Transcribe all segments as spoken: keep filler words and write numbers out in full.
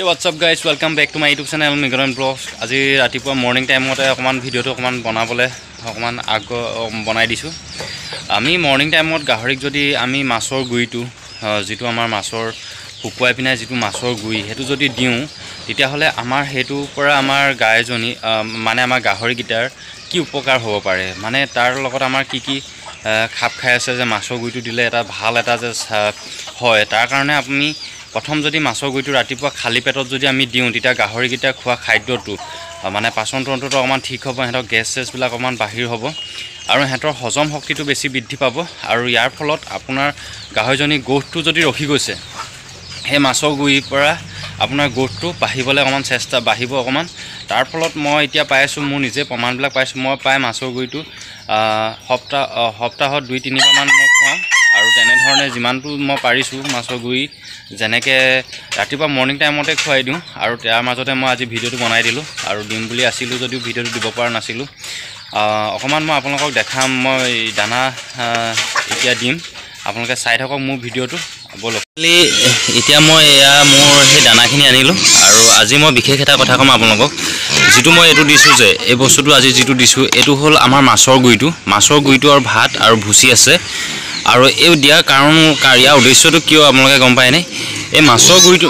Hey, what's up guys, welcome back to my YouTube channel Mriganayan Vlog. আজি ৰাতিপুৱা morning টাইমতে অকমান ভিডিওটো অকমান বনাবলে অকমান আগ বনাই দিছো। আমি মৰ্নিং টাইমত গাহৰিক যদি আমি মাছৰ গুইটো যেটো আমাৰ মাছৰ শুকুৱাই পিনে যেটো মাছৰ গুই হেতু যদি দিও তেতিয়া হলে আমাৰ হেতু পৰা আমাৰ গায়জনী মানে আমাৰ গাহৰি গিটাৰ কি উপকাৰ হ'ব পাৰে মানে তাৰ লগত আমাৰ কি কি খাপ খাই আছে যে মাছৰ গুইটো দিলে এটা ভাল এটা যে হয় তাৰ কাৰণে আপুনি প্ৰথম যদি মাছৰ গুইটো ৰাতিপুৱা খালি পেটত যদি আমি দিও তেতিয়া গাহৰি গিটা খোৱা খাদ্যটো মানে পাচন তন্ত্ৰটো অকমান ঠিক হ'ব হেতৰ গেছ সেছ বিলাক অকমান বাহিৰ হ'ব আৰু হেতৰ হজম শক্তিটো বেছি বৃদ্ধি পাব আৰু ইয়াৰ ফলত আপোনাৰ গাহৰিজনী গ্ৰোথটো যদি ৰখি গৈছে হে মাছৰ গুইৰ পৰা আপোনাৰ গ্ৰোথটো বাঢ়িবলৈ অকমান চেষ্টা বাঢ়িব অকমান তাৰ ফলত মই এতিয়া পাইছো মোৰ নিজে প্ৰমাণবিলাক পাইছো মই পাই মাছৰ গুইটো সপ্তাহ সপ্তাহত দুই তিনি বাৰ মান মই খাওঁ আৰু তেনে ধৰণে যিমানটো মই পাৰিছো মাছৰ গুই যেনেকে ৰাতিপুৱা মৰ্নিং টাইমতে খুৱাই দিওঁ আৰু তাৰ মাজতে মই আজি ভিডিওটো বনাই দিলো আৰু দিম বুলি আছিল যদিও ভিডিওটো দিব পৰা নাছিলো অকমান মই আপোনালোকক দেখাম মই দানা এতিয়া দিম আপোনালোকে চাই থাকক মোৰ ভিডিওটো বলকলি এতিয়া মই এয়া মোৰ সেই দানাখিনি আনিলো আৰু আজি মই বিশেষ এটা কথা কম আপোনালোকক যেটো মই এটো দিছো যে এই বস্তুটো আজি যেটো দিছো এটো হল আমাৰ মাছৰ গুইটো মাছৰ গুইটো আৰু ভাত আৰু ভুচি আছে আৰু এই দিয়া কাৰণ কাৰিয়া উদ্দেশ্যটো কিয় আপোনালোকে গম পায় নে এই মাছৰ গুইটো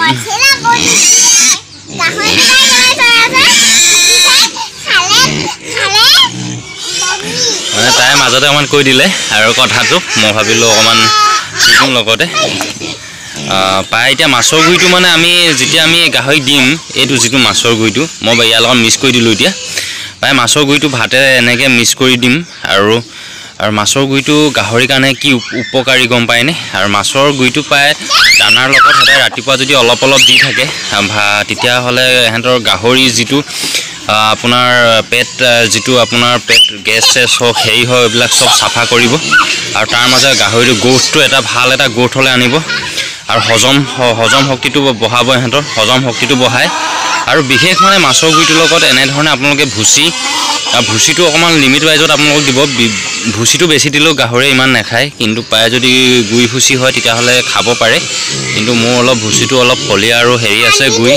মানে তাই মাজতে অকমান কৈ দিলে আৰু কথাটো মই ভাবিলো অকমান চিকুম লগতে পাই এতিয়া মাছৰ গুইটো মানে আমি যেতিয়া আমি গাহৰি দিম এইটো যেটো মাছৰ গুইটো মই ইয়াৰ লগত মিক্স কৰি দিলো এতিয়া পাই মাছৰ গুইটো ভাতে এনেকে মিক্স কৰি দিম আৰু আৰু মাছৰ গুইটো গাহৰি কাৰণে কি উপকাৰী গম পায়নে আৰু মাছৰ গুইটো পায় দানাৰ লগত সদায় ৰাতিপুৱা যদি অলপ অলপ দি থাকে তেতিয়া হলে হেতৰ গাহৰি যেটো আপোনাৰ পেট যেটো আপোনাৰ পেট গেছ সেছ হক হেই হয় এইবিলাক সব সাফা কৰিব আৰু তাৰ মাজে গাহৰিৰ গ্ৰোথটো এটা ভাল এটা গ্ৰোথ হলে আনিব আৰু হজম হজম শক্তিটো বঢ়াব হেতৰ হজম শক্তিটো বঢ়ায় আৰু বিশেষ মানে মাছৰ গুইটোৰ লগত এনে ধৰণে আপোনালোকে ভুচি ভুচিটো অকমান লিমিট ওয়াইজত আপোনালোক দিব ভুচিটো বেছি দিলেও গাহৰি ইমান নাখায় কিন্তু পায় যদি গুই ভুচি হয় তেতিয়া হলে খাব পাৰে কিন্তু মোৰ অলপ ভুচিটো অলপ ফলিয়া আৰু হেৰি আছে গুই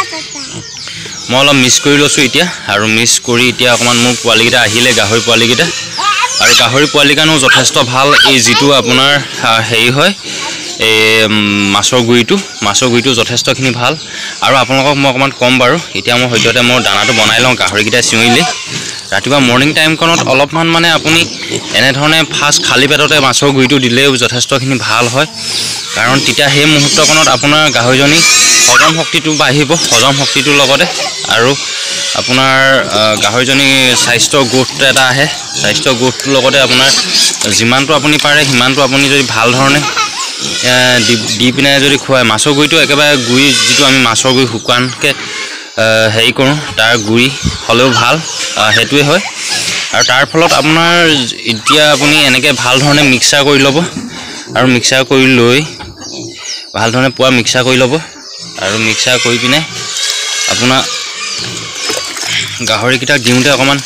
মই অলপ মিক্স কৰি লৈছো এতিয়া আৰু মিক্স কৰি এতিয়া অকমান মোৰ পোৱালিগিটা আহিলে গাহৰি পোৱালিগিটা আৰু গাহৰি পোৱালিকানো যথেষ্ট ভাল এই যেটো আপোনাৰ হেৰি হয় এই মাছৰ গুইটো মাছৰ গুইটো যথেষ্টখিনি ভাল আৰু আপোনালোকক মই অকমান কম বাৰু এতিয়া মই হয়তোতে মই দানাটো বনাই লওঁ গাহৰিগিটা চিঙিলে ৰাতিপুৱা মৰ্নিং টাইমখনত অলপমান মানে আপুনি এনে ধৰণে ফাষ্ট খালি পেটতে মাছৰ গুইটো দিলেও যথেষ্টখিনি ভাল হয় কাৰণ তেতিয়া সেই মুহূৰ্তখনত আপোনাৰ গাহৰিজনী হজম শক্তিটো বাঢ়িব হজম শক্তিটোৰ লগতে আৰু আপোনাৰ গাহৰিজনী স্বাস্থ্য গ্ৰোথটো এটা আহে স্বাস্থ্য গ্ৰোথটোৰ লগতে আপোনাৰ যিমানটো আপুনি পাৰে সিমানটো আপুনি যদি ভাল ধৰণে দি পিনে যদি খুৱায় মাছৰ গুইটো একেবাৰে গুই যেটো আমি মাছৰ গুই শুকানকে হেৰি কৰোঁ তাৰ গুই হলেও ভাল হেতুৱে হয় আৰু তাৰ ফলত আপোনাৰ এতিয়া আপুনি এনেকে ভাল ধৰণে মিক্সাৰ কৰি ল'ব আৰু মিক্সাৰ কৰি লৈ ভাল ধৰণে পুৱা মিক্সাৰ কৰি ল'ব আৰু মিক্সাৰ কৰি পিনে আপোনাৰ গাহৰি কিটা দিওঁতে অকমান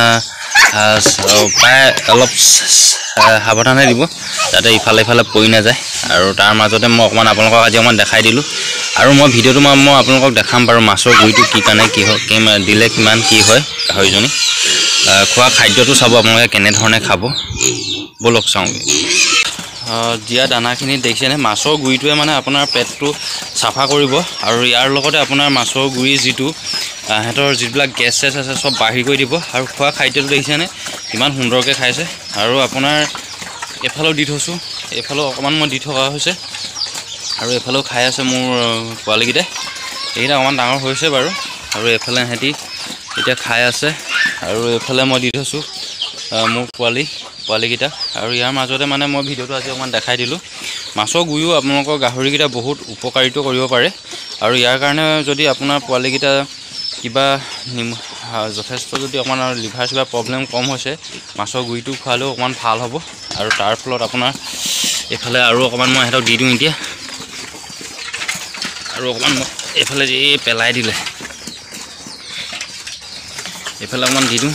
পায় অলপ সাৱধানে দিব যাতে ইফালে ইফালে পৰি না যায় আৰু তাৰ মাজতে মই অকমান আপোনালোকক আজি অকমান দেখাই দিলো আৰু মই ভিডিওটো মই আপোনালোকক দেখাম বাৰু মাছৰ গুইটো কি কাৰণে কি হয় কি দিলে কিমান কি হয় গাহৰিজনী খোৱা খাদ্যটো চাব আপোনালোকে কেনে ধৰণে খাব বলক চাওঁগে দিয়া দানাখিনি দেখিছেনে মাছৰ গুইটোৱে মানে আপোনাৰ পেটটো সাফা কৰিব আৰু ইয়াৰ লগতে আপোনাৰ মাছৰ গুই যেটো হেতৰ যিবিলাক গেছ সেছ আছে সব বাঢ়ি কৰি দিব আৰু খোৱা খাদ্যটো দেখিছেনে কিমান সুন্দৰকে খাইছে আৰু আপোনাৰ এফালেও দি থৈছো এফালেও অকমান মই দি থকা হৈছে আৰু এফালেও খাই আছে মোৰ পোৱালিগিটা এইটা অকমান ডাঙৰ হৈছে বাৰু আৰু এফালে হেতি এতিয়া খাই আছে আৰু এফালে মই দি থৈছো মোৰ পোৱালি পোৱালিগিটা আৰু ইয়াৰ মাজতে মানে মই ভিডিওটো আজি অকমান দেখাই দিলো মাছৰ গুইও আপোনালোকৰ গাহৰিগিটা বহুত উপকাৰিত কৰিব পাৰে আৰু ইয়াৰ কাৰণে যদি আপোনাৰ পোৱালিগিটা কিবা যথেষ্ট যদি অকমান লিভাৰ কিবা প্ৰব্লেম কম হৈছে মাছৰ গুইটো খোৱালেও অকমান ভাল হ'ব আৰু তাৰ ফলত আপোনাৰ এফালে আৰু অকমান মই হেতক দি দিওঁ এতিয়া আৰু অকমান এফালে যে পেলাই দিলে এফালে অকমান দি দিওঁ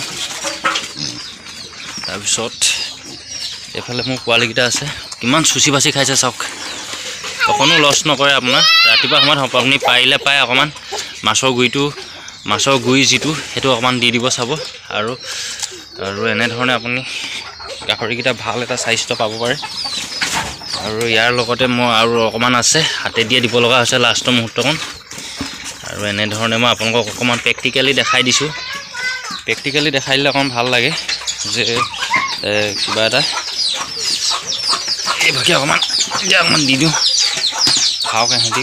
তাৰপিছত এফালে মোৰ পোৱালিগিটা আছে কিমান সুচি বাচি খাইছে চাওক অকনো লছ নকৰে আপোনাৰ ৰাতিপুৱা সময়ত আপুনি পাৰিলে পায় অকমান মাছৰ গুৰিটো মাছৰ গুৰি যিটো সেইটো অকণমান দি দিব চাব আৰু আৰু এনেধৰণে আপুনি গাহৰিকেইটা ভাল এটা স্বাস্থ্য পাব পাৰে আৰু ইয়াৰ লগতে মই আৰু অকণমান আছে হাতে দিয়ে দিব লগা হৈছে লাষ্টৰ মুহূৰ্তকণ আৰু এনেধৰণে মই আপোনালোকক অকণমান প্ৰেক্টিকেলি দেখাই দিছোঁ প্ৰেক্টিকেলি দেখাই দিলে অকণমান ভাল লাগে যে কিবা এটা এইভাগে অকণমান অকণমান দি দিওঁ খাওক এহেঁতি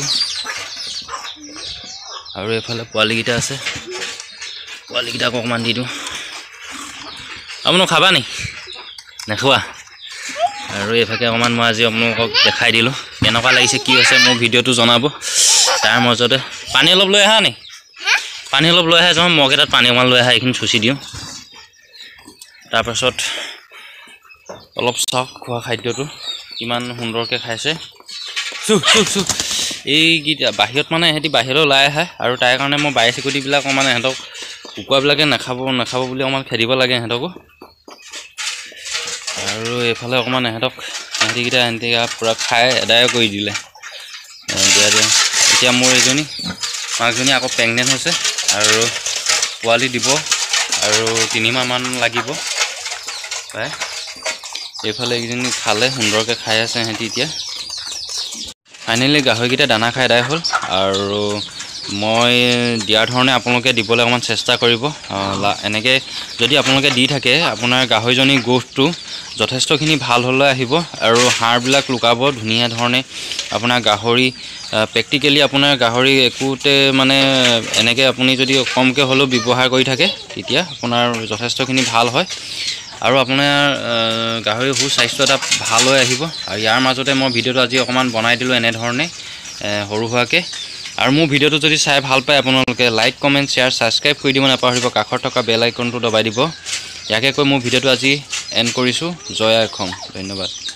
আৰু এইফালে পোৱালিকেইটা আছে পোৱালিকেইটাক অকণমান দি দিওঁ আপোনালোক খাবা নি নেখোৱা আৰু এইভাগে অকণমান মই আজি আপোনালোকক দেখাই দিলোঁ কেনেকুৱা লাগিছে কি হৈছে মোৰ ভিডিঅ'টো জনাব তাৰ মাজতে পানী অলপ লৈ আহা নি পানী অলপ লৈ আহা যাওঁ মগ এটাত পানী অকণমান লৈ আহা এইখিনি চুচি দিওঁ তাৰপাছত অলপ চাওক খোৱা খাদ্যটো কিমান সুন্দৰকৈ খাইছে চু চু চু এইকেইটা বাহিৰত মানে সিহঁতি বাহিৰলৈ ওলাই আহে আৰু তাৰ কাৰণে মই বাই চিকুটিবিলাক মানে সিহঁতক কুকুৰাবিলাকে নাখাব নাখাব বুলি অকণমান খেদিব লাগে সিহঁতকো আৰু এইফালে অকণমান ইহঁতক ইহঁতিকেইটা ইহঁতি পূৰা খাই আদায় কৰি দিলে দিয়া দিয়া এতিয়া মোৰ এজনী মাকজনী আকৌ প্ৰেগনেণ্ট হৈছে আৰু পোৱালি দিব আৰু তিনিমাহমান লাগিব প্ৰায় এইফালে এইকেইজনী খালে সুন্দৰকৈ খাই আছে সিহঁতি এতিয়া ফাইনেলি গাহৰিকেইটা দানা খাই আদায় হ'ল আৰু মই দিয়াৰ ধৰণে আপোনালোকে দিবলৈ অকণমান চেষ্টা কৰিব এনেকৈ যদি আপোনালোকে দি থাকে আপোনাৰ গাহৰিজনীৰ গ্ৰোথটো যথেষ্টখিনি ভাল হ'লৈ আহিব আৰু হাড়বিলাক লুকাব ধুনীয়া ধৰণে আপোনাৰ গাহৰি প্ৰেক্টিকেলি আপোনাৰ গাহৰি একোতে মানে এনেকৈ আপুনি যদি কমকৈ হ'লেও ব্যৱহাৰ কৰি থাকে তেতিয়া আপোনাৰ যথেষ্টখিনি ভাল হয় আৰু আপোনাৰ গাহৰি সুস্বাস্থ্য এটা ভাল হৈ আহিব আৰু ইয়াৰ মাজতে মই ভিডিঅ'টো আজি অকণমান বনাই দিলোঁ এনেধৰণে সৰু সুৰাকৈ আৰু মোৰ ভিডিঅ'টো যদি চাই ভাল পায় আপোনালোকে লাইক কমেণ্ট শ্বেয়াৰ ছাবস্ক্ৰাইব কৰি দিব নাপাহৰিব কাষত থকা বেল আইকনটো দবাই দিব ইয়াকে কৈ মোৰ ভিডিঅ'টো আজি এণ্ড কৰিছোঁ জয় আই অসম ধন্যবাদ।